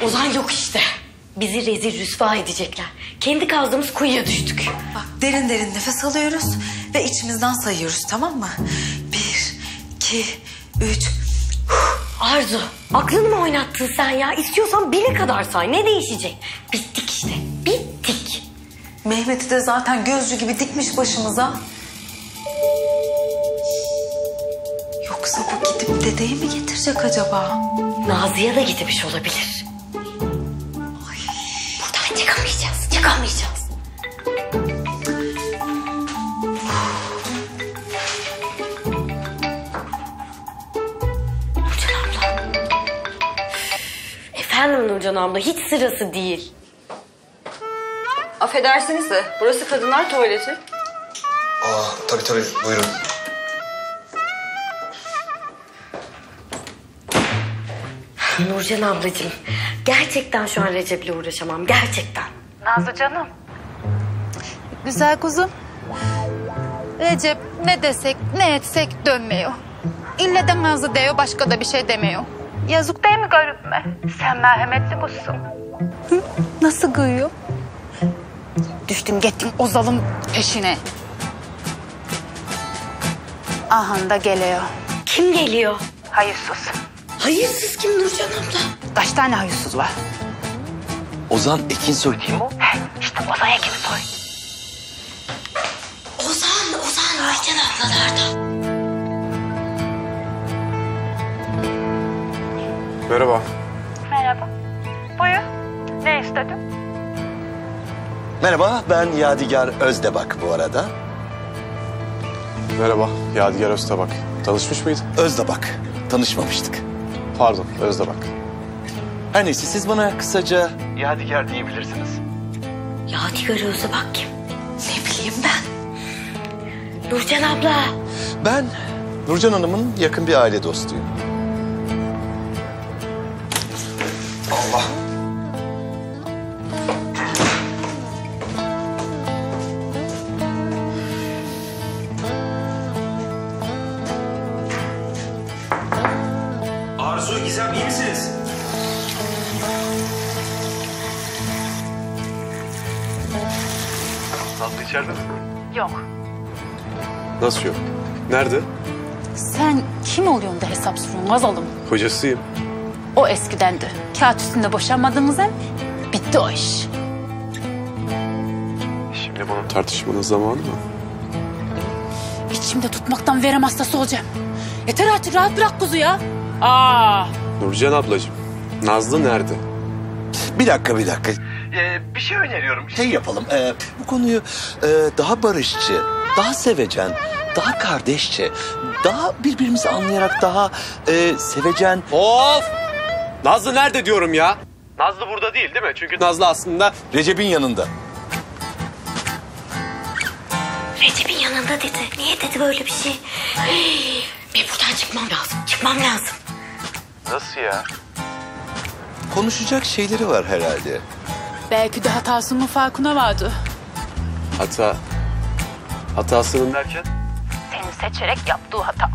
Ozan yok işte. Bizi rezil rüsva edecekler. Kendi kazdığımız kuyuya düştük. Bak derin derin nefes alıyoruz ve içimizden sayıyoruz, tamam mı? 1, 2, 3. Arzu, aklını mı oynattın sen ya? İstiyorsan 1'e kadar say. Ne değişecek? Bittik işte. Bittik. Mehmet'i de zaten gözcü gibi dikmiş başımıza. Yoksa bu gidip dedeyi mi getirecek acaba? Nazlı'ya da gitmiş olabilir. Ay, buradan çıkamayacağız. Çıkamayacağız. Nurcan abla. Efendim Nurcan abla, hiç sırası değil. Affedersiniz de burası kadınlar tuvaleti. Tabii buyurun. Nurcan ablacığım, gerçekten şu an Recep'le uğraşamam, gerçekten. Nazlı canım. Güzel kuzum. Recep ne desek ne etsek dönmüyor. İlle de Nazlı diyor, başka da bir şey demiyor. Yazık değil mi garibime? Sen merhametli kuzsun. Nasıl kıyıyor? Düştün gittin o zalim peşine. Ahan da geliyor. Kim geliyor? Hayırsız. Hayırsız kim Nurcan abla? Kaç tane hayırsız var? Ozan Ekinsoy değil mi o? İşte Ozan Ekinsoy. Ozan Nurcan ablalardan. Merhaba. Merhaba. Buyur. Ne istedin? Merhaba, ben Yadigar Özdebak bu arada. Merhaba, Yadigar Öztabak. Tanışmış mıydın? Özdebak, tanışmamıştık. Pardon, Özdebak. Her neyse siz bana kısaca Yadigar diyebilirsiniz. Yadigar Özebak kim? Ne bileyim ben. Nurcan abla. Ben Nurcan Hanım'ın yakın bir aile dostuyum. Allah. Arzu, Gizem iyi misiniz? Nazlı içeride mi? Yok. Nasıl yok? Nerede? Sen kim oluyorsun da hesap soruyorsun Gazalım? Hocasıyım. O eskidendi. Kağıt üstünde boşanmadığımız hem bitti o iş. Şimdi bunu tartışmanın zamanı mı? İçimde tutmaktan verem hastası olacağım. Yeter artık, rahat bırak kuzu ya. Nurcan ablacığım, Nazlı nerede? Bir dakika. Bir şey öneriyorum. Şey yapalım. Bu konuyu daha barışçı, daha sevecen, daha kardeşçe, daha birbirimizi anlayarak daha sevecen... Of! Nazlı nerede diyorum ya? Nazlı burada değil mi? Çünkü Nazlı aslında... Recep'in yanında. Recep'in yanında dedi. Niye dedi böyle bir şey? Benim buradan çıkmam lazım. Nasıl ya? Konuşacak şeyleri var herhalde. Belki de hatasının farkına vardı. Hatasının derken? Seni seçerek yaptığı hata.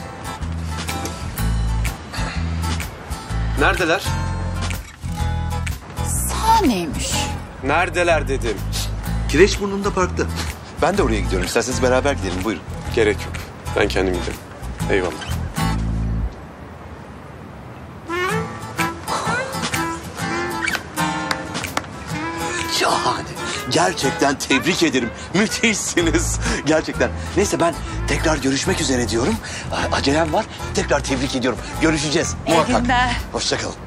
Neredeler? Sahneymiş. Neredeler dedim. Kireçburnu'nda parkta. Ben de oraya gidiyorum. İsterseniz beraber gidelim. Buyurun. Gerek yok. Ben kendim giderim. Eyvallah. Şahane. Gerçekten tebrik ederim. Müthişsiniz. Gerçekten. Neyse ben tekrar görüşmek üzere diyorum. Acelem var. Tekrar tebrik ediyorum. Görüşeceğiz. Muhakkak. günler. Hoşça kalın.